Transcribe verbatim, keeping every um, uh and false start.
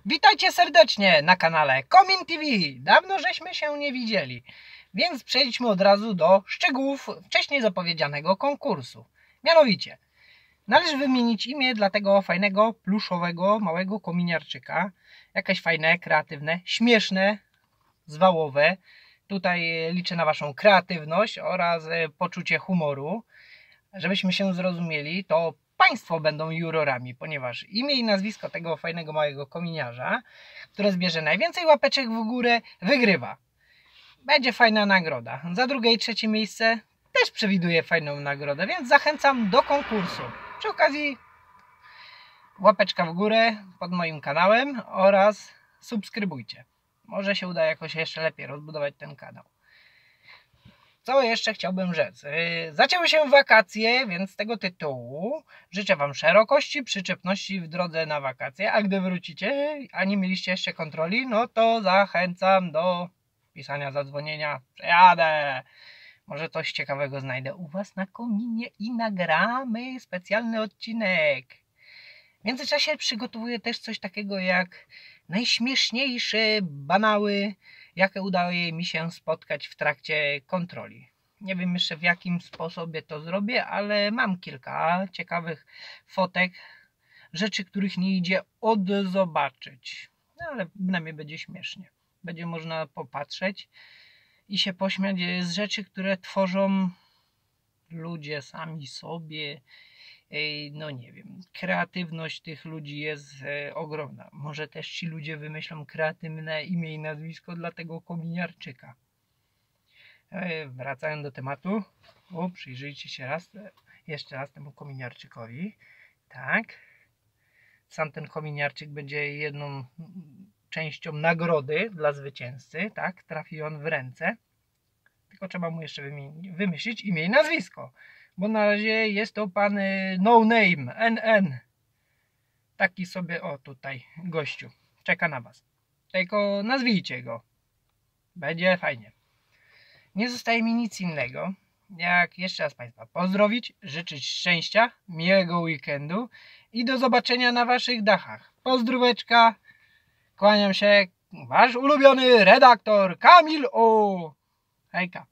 Witajcie serdecznie na kanale Komin T V. Dawno żeśmy się nie widzieli, więc przejdźmy od razu do szczegółów wcześniej zapowiedzianego konkursu. Mianowicie, należy wymienić imię dla tego fajnego, pluszowego, małego kominiarczyka. Jakieś fajne, kreatywne, śmieszne, zwałowe. Tutaj liczę na Waszą kreatywność oraz poczucie humoru. Żebyśmy się zrozumieli, to Państwo będą jurorami, ponieważ imię i nazwisko tego fajnego małego kominiarza, które zbierze najwięcej łapeczek w górę, wygrywa. Będzie fajna nagroda. Za drugie i trzecie miejsce też przewiduję fajną nagrodę, więc zachęcam do konkursu. Przy okazji łapeczka w górę pod moim kanałem oraz subskrybujcie. Może się uda jakoś jeszcze lepiej rozbudować ten kanał. Co jeszcze chciałbym rzec? Zaczęły się wakacje, więc z tego tytułu życzę Wam szerokości, przyczepności w drodze na wakacje, a gdy wrócicie, a nie mieliście jeszcze kontroli, no to zachęcam do pisania zadzwonienia. Przejadę! Może coś ciekawego znajdę u Was na kominie i nagramy specjalny odcinek. W międzyczasie przygotowuję też coś takiego jak najśmieszniejsze banały, jakie udaje mi się spotkać w trakcie kontroli. Nie wiem jeszcze w jakim sposobie to zrobię, ale mam kilka ciekawych fotek, rzeczy, których nie idzie odzobaczyć. No, ale przynajmniej będzie śmiesznie. Będzie można popatrzeć i się pośmiać z rzeczy, które tworzą ludzie sami sobie. No nie wiem, kreatywność tych ludzi jest ogromna. Może też ci ludzie wymyślą kreatywne imię i nazwisko dla tego kominiarczyka. Wracając do tematu, o, przyjrzyjcie się raz, jeszcze raz temu kominiarczykowi. Tak. Sam ten kominiarczyk będzie jedną częścią nagrody dla zwycięzcy. Tak, trafi on w ręce. Tylko trzeba mu jeszcze wymyślić imię i nazwisko. Bo na razie jest to pan No Name, N N. Taki sobie, o tutaj, gościu. Czeka na Was. Tylko nazwijcie go. Będzie fajnie. Nie zostaje mi nic innego, jak jeszcze raz Państwa pozdrowić, życzyć szczęścia, miłego weekendu i do zobaczenia na Waszych dachach. Pozdróweczka. Kłaniam się, Wasz ulubiony redaktor Kamil O. Hejka.